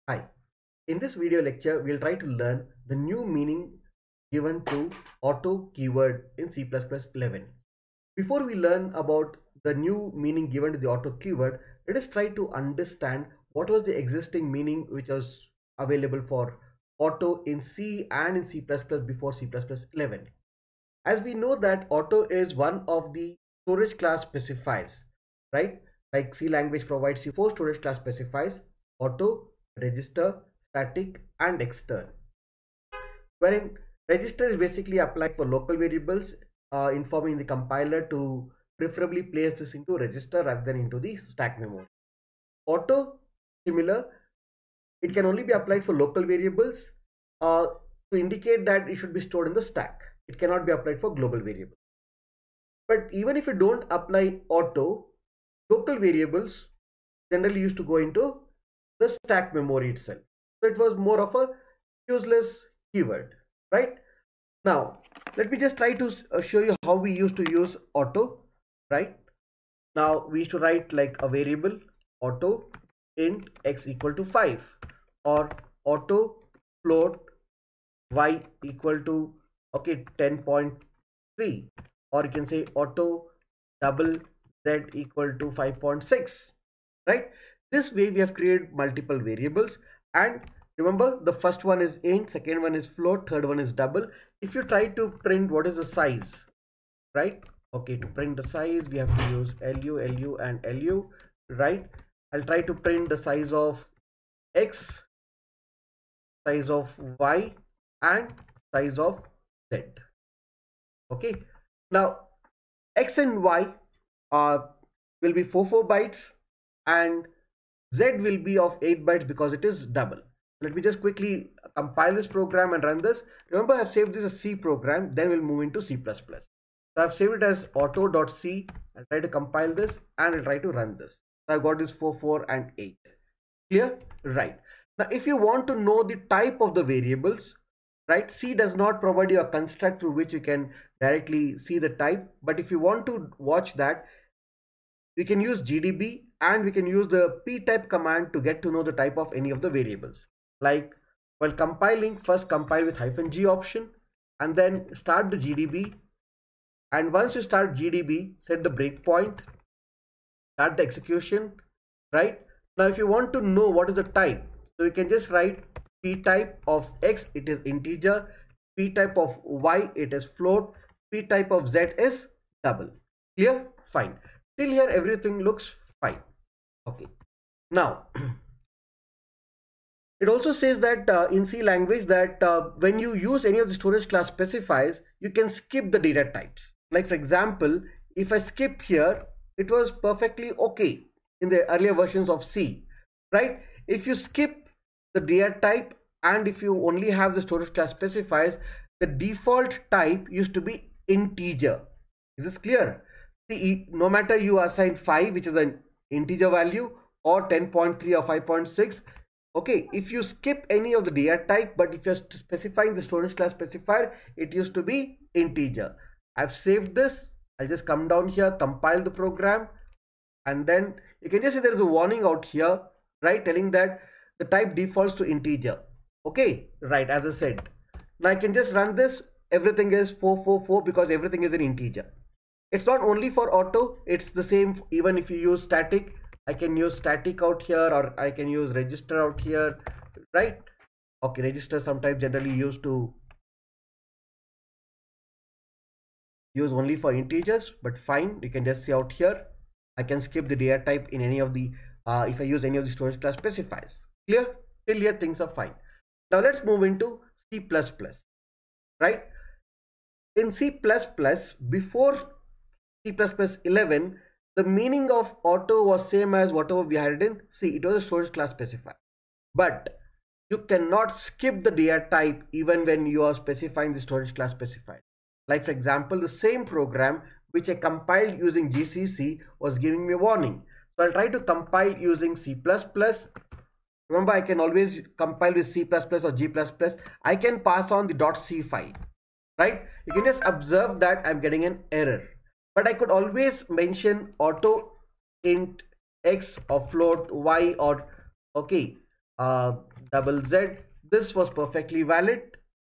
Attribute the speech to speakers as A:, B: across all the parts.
A: Hi, in this video lecture, we'll try to learn the new meaning given to auto keyword in C++11. Before we learn about the new meaning given to the auto keyword, let us try to understand what was the existing meaning which was available for auto in C and in C++ before C++11. As we know that auto is one of the storage class specifiers, right? Like C language provides you 4 storage class specifiers: auto, register, static, and extern. Wherein register is basically applied for local variables, informing the compiler to preferably place this into register rather than into the stack memory. Auto, similar, it can only be applied for local variables uh, to indicate that it should be stored in the stack. It cannot be applied for global variables. But even if you don't apply auto, local variables generally used to go into the stack memory itself. So it was more of a useless keyword, right? Now, let me just try to show you how we used to use auto, right? Now, we used to write like a variable auto int x equal to 5, or auto float y equal to 10.3, or you can say auto double z equal to 5.6, right? This way we have created multiple variables, and remember, the first one is int, second one is float, third one is double. If you try to print what is the size, right? Okay, to print the size we have to use lu and lu, right? I'll try to print the size of x, size of y, and size of z. Okay, now x and y will be 4 bytes, and z will be of 8 bytes because it is double. Let me just quickly compile this program and run this. Remember, I've saved this as C program, then we'll move into C++. So I've saved it as auto.c. I'll try to compile this and I'll try to run this. So I've got this 4, 4 and 8. Clear? Right. Now, if you want to know the type of the variables, right, C does not provide you a construct through which you can directly see the type. But if you want to watch that, we can use GDB and we can use the ptype command to get to know the type of any of the variables. Like while compiling, first compile with -g option and then start the GDB. And once you start GDB, set the breakpoint, start the execution, right? Now, if you want to know what is the type, so you can just write ptype of x, it is integer, ptype of y, it is float, ptype of z is double. Clear? Fine. Till here, everything looks fine. Okay. Now, it also says that in C language that when you use any of the storage class specifiers, you can skip the data types. Like for example, if I skip here, it was perfectly okay in the earlier versions of C, right? If you skip the data type and if you only have the storage class specifiers, the default type used to be integer. Is this clear? See, no matter you assign 5, which is an integer value, or 10.3 or 5.6, okay, if you skip any of the data type, but if you're specifying the storage class specifier, it used to be integer. I've saved this. I'll just come down here, compile the program, and then you can just see there is a warning out here, right, telling that the type defaults to integer. Okay, right, as I said. Now I can just run this. Everything is 444 because everything is an integer. It's not only for auto, it's the same even if you use static. I can use static out here, or I can use register out here, right? Okay, register sometimes generally used to use only for integers, but fine, you can just see out here. I can skip the data type in any of the if I use any of the storage class specifiers. Clear? Till here things are fine. Now let's move into C++, right? In C++, before C++11, the meaning of auto was same as whatever we had in C. It was a storage class specifier. But you cannot skip the data type even when you are specifying the storage class specifier. Like for example, the same program which I compiled using GCC was giving me a warning. So I'll try to compile using C++. Remember, I can always compile with C++ or G++. I can pass on the .c file, right? You can just observe that I'm getting an error. But I could always mention auto int x or float y or okay double Z. This was perfectly valid,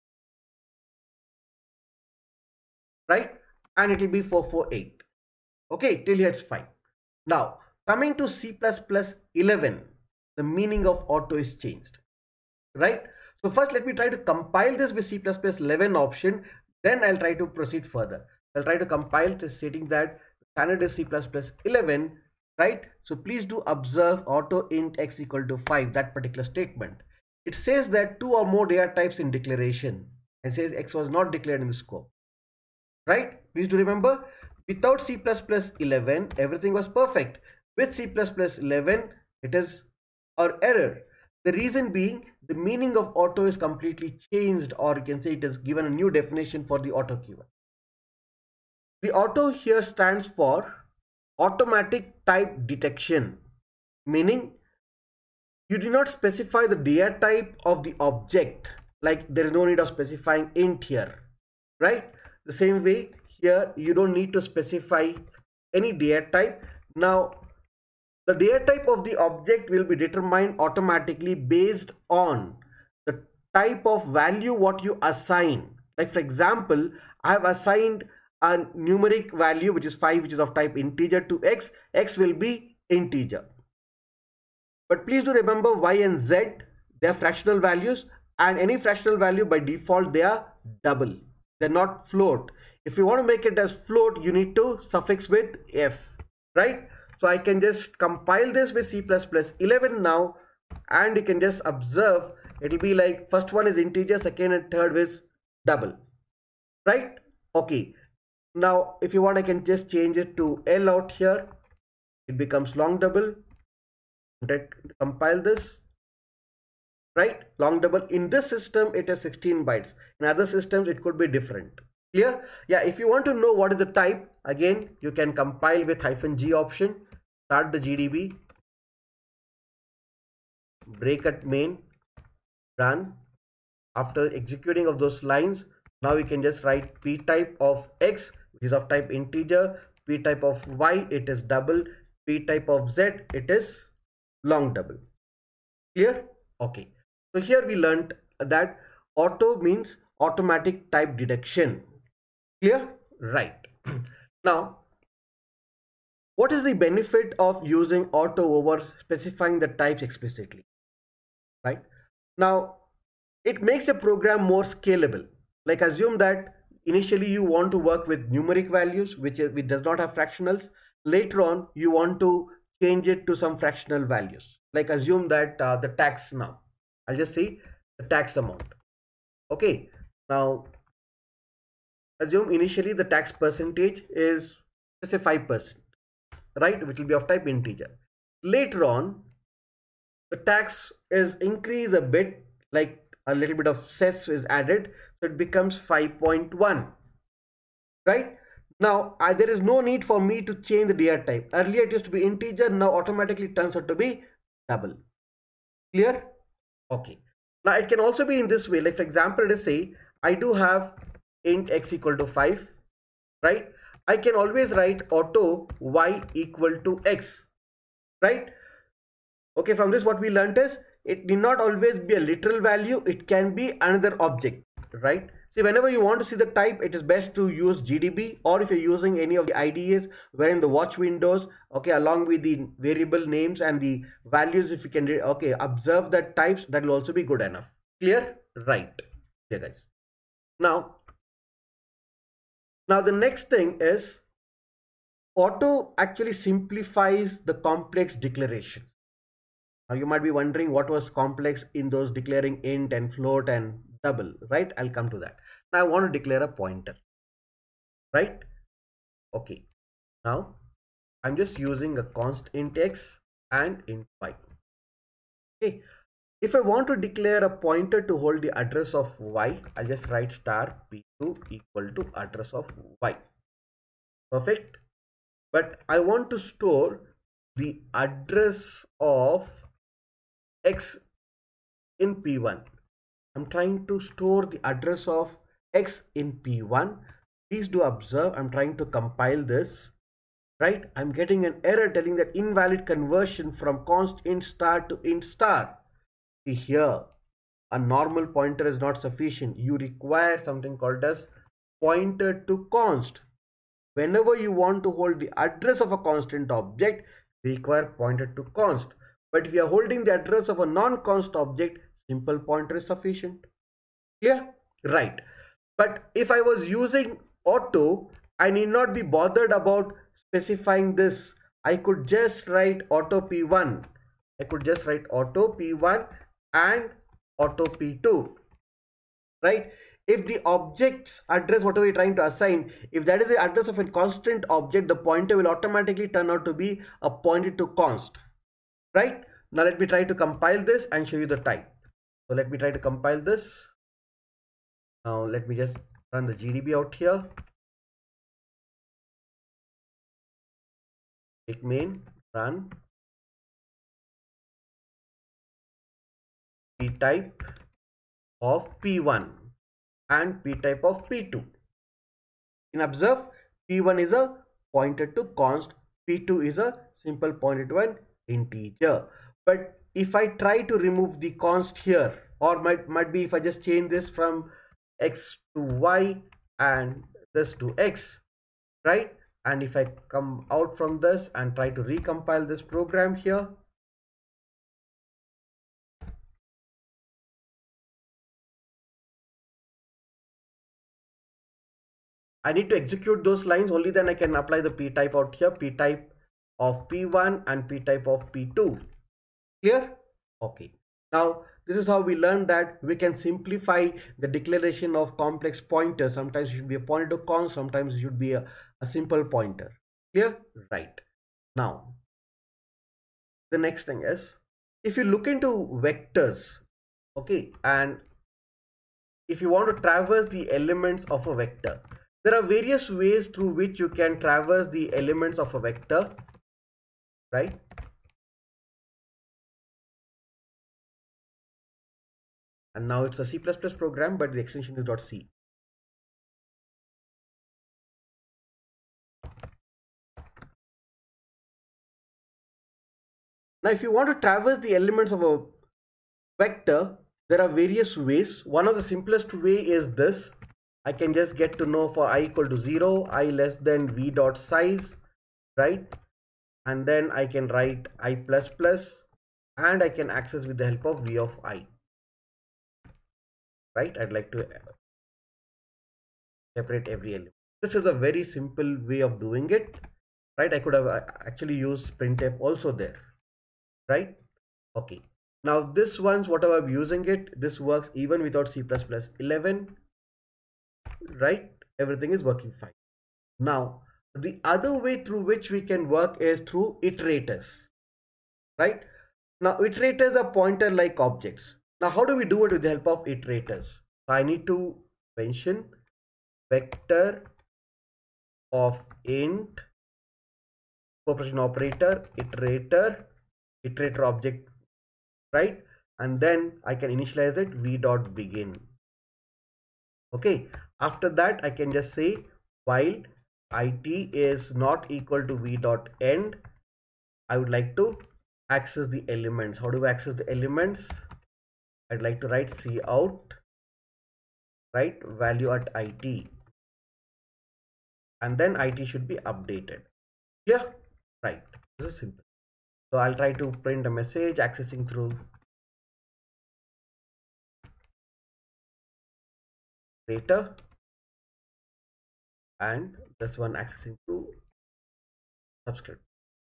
A: right? And it will be 448. Okay, till here it's fine. Now, coming to C++11, the meaning of auto is changed, right? So first let me try to compile this with C++11 option, then I'll try to proceed further. I'll try to compile this stating that standard is C++11, right? So please do observe auto int x equal to 5, that particular statement. It says that 2 or more data types in declaration and says x was not declared in the scope, right? Please do remember, without C++11 everything was perfect. With C++11 it is our error. The reason being, the meaning of auto is completely changed, or you can say it is given a new definition for the auto keyword. The auto here stands for automatic type detection, meaning you do not specify the data type of the object, like there is no need of specifying int here, right? The same way here you don't need to specify any data type. Now the data type of the object will be determined automatically based on the type of value what you assign. Like for example, I have assigned a numeric value which is 5, which is of type integer, to x. X will be integer. But please do remember, y and z, they are fractional values, and any fractional value by default they are double. They're not float. If you want to make it as float, you need to suffix with f, right? So I can just compile this with C++11 now, and you can just observe it will be like first one is integer, second and third is double, right? Okay, now if you want I can just change it to L out here. It becomes long double. Compile this, right? Long double. In this system it is 16 bytes. In other systems it could be different. Clear? Yeah, if you want to know what is the type, again you can compile with -g option. Start the GDB, break at main, run. After executing of those lines, now we can just write p type of x, which is of type integer, p type of y, it is double, p type of z, it is long double. Clear? Okay. So here we learned that auto means automatic type detection. Clear? Right. Now, what is the benefit of using auto over specifying the types explicitly? Right. Now, it makes a program more scalable. Like assume that initially you want to work with numeric values which does not have fractionals. Later on you want to change it to some fractional values. Like assume that the tax, now I'll just say the tax amount. Okay, now assume initially the tax percentage is, let's say 5%, right, which will be of type integer. Later on the tax is increased a bit, like a little bit of cess is added, so it becomes 5.1, right? Now there is no need for me to change the data type. Earlier it used to be integer, now automatically turns out to be double. Clear? Okay. Now it can also be in this way, like for example, let's say I do have int x equal to 5, right? I can always write auto y equal to x, right? Okay, from this what we learned is it need not always be a literal value, it can be another object, right? See, whenever you want to see the type, it is best to use GDB, or if you're using any of the IDEs wherein the watch windows, okay, along with the variable names and the values, if you can, okay, observe that types, that will also be good enough. Clear? Right. Yeah, guys. Now the next thing is auto actually simplifies the complex declarations. Now you might be wondering what was complex in those declaring int and float and double, right? I'll come to that. Now I want to declare a pointer, right? Okay, now I'm just using a const int x and int y. Okay, if I want to declare a pointer to hold the address of y, I'll just write star p2 equal to address of y. Perfect. But I want to store the address of x in p1. I'm trying to store the address of x in p1. Please do observe, I'm trying to compile this, right? I'm getting an error telling that invalid conversion from const int star to int star. See here, a normal pointer is not sufficient. You require something called as pointer to const. Whenever you want to hold the address of a constant object, we require pointer to const. But if you are holding the address of a non-const object, simple pointer is sufficient. Clear? Right. But if I was using auto, I need not be bothered about specifying this. I could just write auto p1. I could just write auto p1 and auto p2. Right? If the object's address, whatever you're trying to assign, if that is the address of a constant object, the pointer will automatically turn out to be a pointer to const. Right? Now let me try to compile this and show you the type. So let me try to compile this. Now let me just run the GDB out here. Take main, run, p type of p1 and p type of p2. You can observe p1 is a pointer to const, p2 is a simple pointer to an integer. But if I try to remove the const here, or might be if I just change this from x to y and this to x, right? And if I come out from this and try to recompile this program here, I need to execute those lines, only then I can apply the p type out here, p type of p1 and p type of p2. Clear? Okay. Now this is how we learn that we can simplify the declaration of complex pointers. Sometimes it should be a pointer to const, sometimes it should be a simple pointer. Clear? Right. Now the next thing is, if you look into vectors, okay, and if you want to traverse the elements of a vector, there are various ways through which you can traverse the elements of a vector, right? And now it's a C++ program, but the extension is .c. Now if you want to traverse the elements of a vector, there are various ways. One of the simplest way is this. I can just get to know for I equal to 0, I less than v dot size, right? And then I can write I plus plus, and I can access with the help of v of I, right? I'd like to separate every element. This is a very simple way of doing it, right? I could have actually used printf also there, right? Okay. Now this one's whatever I'm using it, this works even without C++11, right? Everything is working fine. Now the other way through which we can work is through iterators, right? Now iterators are pointer like objects. Now how do we do it with the help of iterators? I need to mention vector of int, operation operator, iterator object, right? And then I can initialize it v dot begin. Okay, after that I can just say while it is not equal to v dot end, I would like to access the elements. How do I access the elements? I'd like to write cout, right, value at it, and then it should be updated. Yeah, right. This is simple. So I'll try to print a message accessing through data, and this one accessing through subscript,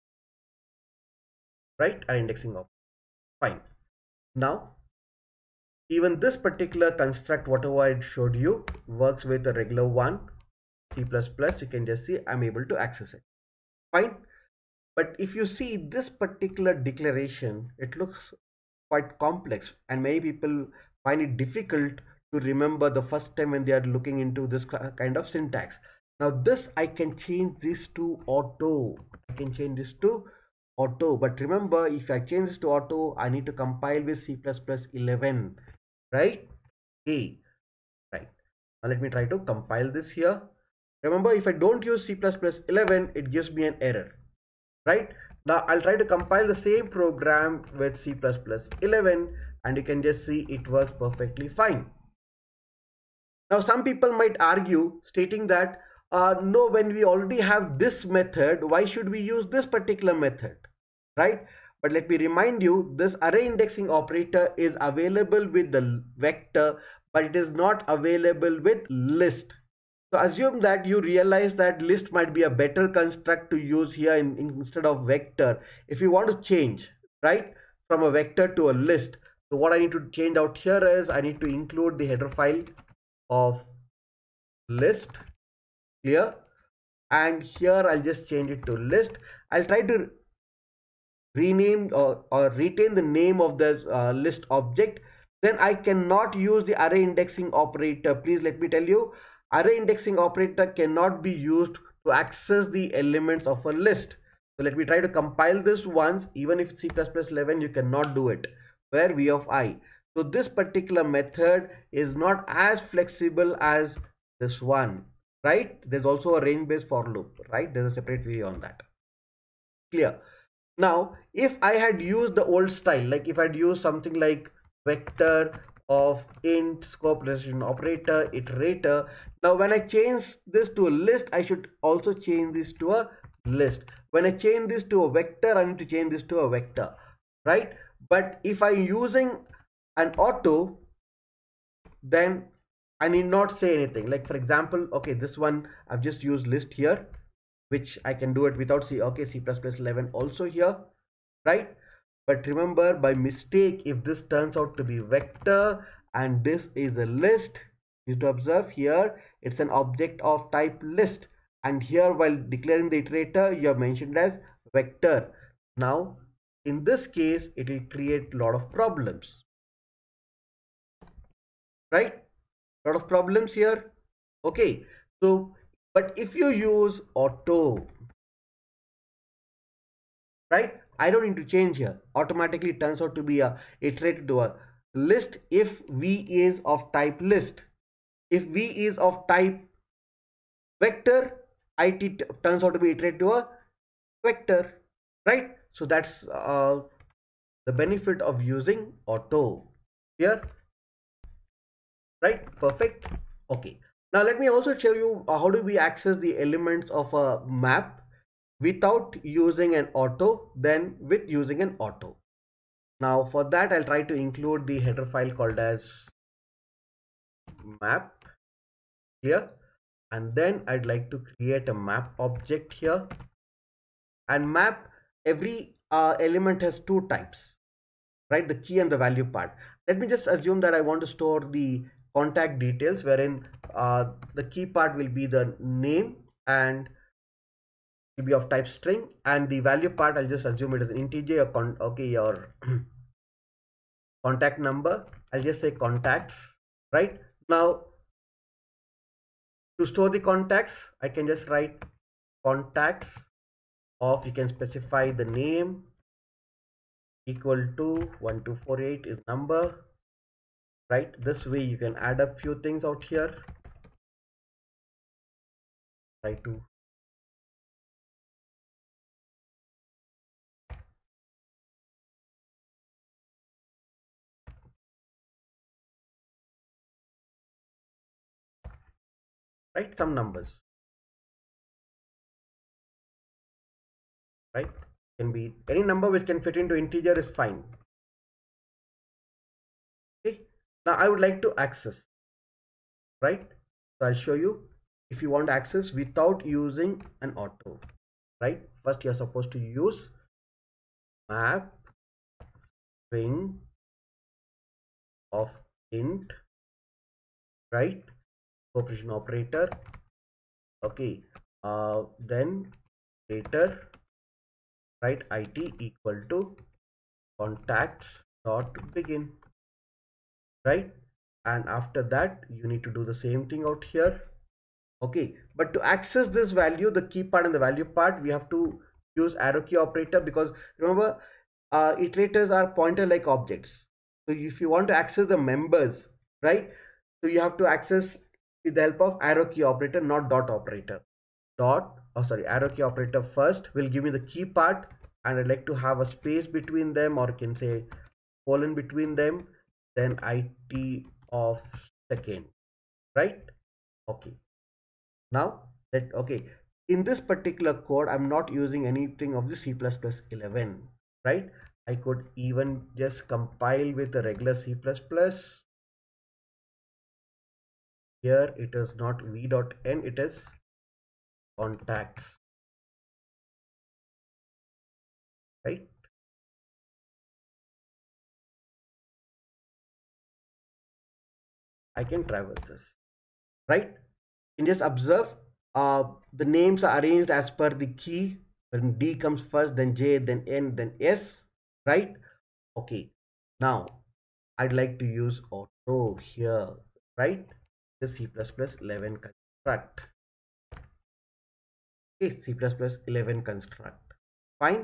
A: right? Are indexing of fine. Now even this particular construct, whatever I showed you, works with the regular one, C++. You can just see I'm able to access it, fine. But if you see this particular declaration, it looks quite complex, and many people find it difficult to remember the first time when they are looking into this kind of syntax. Now this I can change this to auto. I can change this to auto, but remember, if I change this to auto, I need to compile with C++11, right? Okay, right. Now let me try to compile this here. Remember, if I don't use C++11, it gives me an error, right? Now I'll try to compile the same program with C++11. and you can just see it works perfectly fine. Now some people might argue stating that no, when we already have this method, why should we use this particular method, right? But let me remind you, this array indexing operator is available with the vector, but it is not available with list. So assume that you realize that list might be a better construct to use here instead of vector. If you want to change, right, from a vector to a list, so what I need to change out here is I need to include the header file of list here, and here I'll just change it to list. I'll try to rename or retain the name of this list object. Then I cannot use the array indexing operator. Please let me tell you, array indexing operator cannot be used to access the elements of a list. So let me try to compile this once. Even if C++11, you cannot do it, where v of I. So this particular method is not as flexible as this one, right? There's also a range based for loop, right? There's a separate video on that. Clear? Now if I had used the old style, like if I'd used something like vector of int scope resolution operator iterator, now when I change this to a list, I should also change this to a list. When I change this to a vector, I need to change this to a vector, right? But if I'm using an auto, then I need not say anything. Like for example, okay, this one I've just used list here, which I can do it without C++11 also here, right? But remember, by mistake, if this turns out to be vector and this is a list, you have to observe here it's an object of type list, and here while declaring the iterator you have mentioned as vector. Now in this case it will create a lot of problems, right? A lot of problems here. Okay, so but if you use auto, right, I don't need to change here. Automatically it turns out to be a iterated to a list if v is of type list. If v is of type vector, it turns out to be iterated to a vector, right? So that's the benefit of using auto here, right? Perfect. Okay, now let me also show you how do we access the elements of a map without using an auto, then with using an auto. Now for that I'll try to include the header file called as map here, and then I'd like to create a map object here. And map, every element has two types, right? The key and the value part. Let me just assume that I want to store the contact details, wherein the key part will be the name and will be of type string, and the value part I'll just assume it is an integer or your contact number. I'll just say contacts, right? Now to store the contacts, I can just write contacts of, you can specify the name equal to 1248 is number, right? This way you can add a few things out here. Try to write some numbers, right? Can be any number which can fit into integer is fine. Okay, now I would like to access, right? So I'll show you. If you want access without using an auto, right, first you're supposed to use map string of int, right, operation operator. Okay, then later write it equal to contacts dot begin, right? And after that you need to do the same thing out here. Okay, but to access this value, the key part and the value part, we have to use arrow key operator, because remember iterators are pointer like objects. So if you want to access the members, right, so you have to access with the help of arrow key operator, not dot operator. Arrow key operator first will give me the key part, and I'd like to have a space between them, or you can say colon between them, then it of second, right? Okay, now that, okay, in this particular code I'm not using anything of the C++11, right? I could even just compile with a regular C++. Here it is not v.n, it is contacts, right? I can traverse this, right? And just observe, the names are arranged as per the key. When D comes first, then J, then N, then S, right? Okay, now I'd like to use auto here, right? The C++11 construct. Okay, C++11 construct. Fine.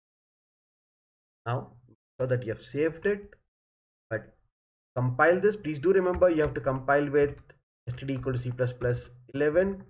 A: Now, so that you have saved it, but compile this. Please do remember you have to compile with std equal to C++11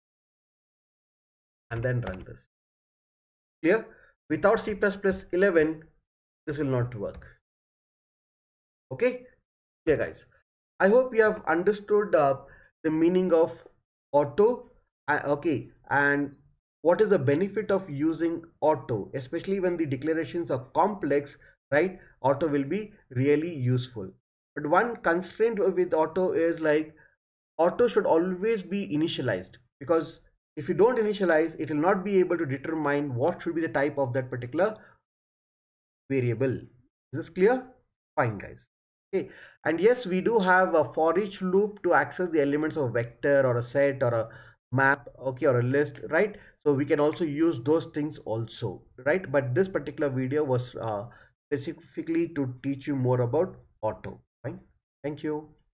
A: and then run this. Clear? Without C++11, this will not work. Okay, clear guys? I hope you have understood the meaning of auto. Okay, and what is the benefit of using auto, especially when the declarations are complex, right? Auto will be really useful. But one constraint with auto is like auto should always be initialized, because if you don't initialize, it will not be able to determine what should be the type of that particular variable. Is this clear? Fine guys. Okay, and yes, we do have a for each loop to access the elements of a vector or a set or a map, okay, or a list, right? So we can also use those things also, right? But this particular video was specifically to teach you more about auto. Fine, thank you.